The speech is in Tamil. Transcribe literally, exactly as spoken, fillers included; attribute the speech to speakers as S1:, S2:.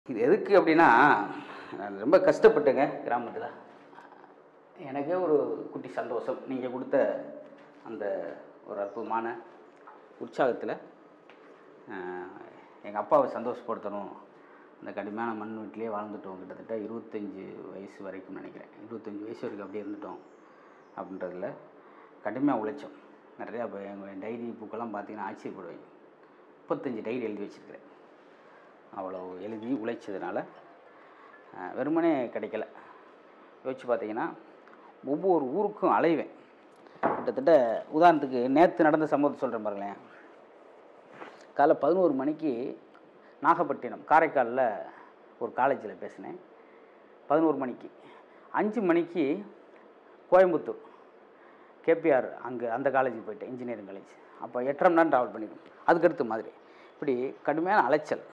S1: இது எதுக்கு அப்படின்னா, நான் ரொம்ப கஷ்டப்பட்டேங்க கிராமத்தில். எனக்கே ஒரு குட்டி சந்தோஷம். நீங்கள் கொடுத்த அந்த ஒரு அற்புதமான உற்சாகத்தில் எங்கள் அப்பாவை சந்தோஷப்படுத்தணும். அந்த கடுமையான மண் வீட்டிலே வாழ்ந்துட்டோம். கிட்டத்தட்ட இருபத்தஞ்சி வயசு வரைக்கும் நினைக்கிறேன். இருபத்தஞ்சி வயசு வரைக்கும் அப்படியே இருந்துட்டோம் அப்படின்றதில் கடுமையாக உழைச்சோம். நிறையா இப்போ எங்கள் டைரி புக்கெல்லாம் பார்த்தீங்கன்னா ஆச்சரியப்படுவீங்க. முப்பத்தஞ்சு டைரி எழுதி வச்சுருக்கிறேன். அவ்வளோ எழுதி உழைச்சதுனால வெறுமனே கிடைக்கல. யோசிச்சு பார்த்தீங்கன்னா ஒவ்வொரு ஊருக்கும் அலைவேன். கிட்டத்தட்ட உதாரணத்துக்கு நேற்று நடந்த சம்பவத்தை சொல்கிறேன் பாருங்களேன். காலைல பதினோரு மணிக்கு நாகப்பட்டினம் காரைக்காலில் ஒரு காலேஜில் பேசினேன். பதினோரு மணிக்கு அஞ்சு மணிக்கு கோயம்புத்தூர் கேபிஆர் அங்கே அந்த காலேஜுக்கு போயிட்டேன், இன்ஜினியரிங் காலேஜ். அப்போ எட்டரை மணி நேரம் ட்ராவல் பண்ணிடுவோம். அதுக்கடுத்து மாதிரி இப்படி கடுமையான அலைச்சல்.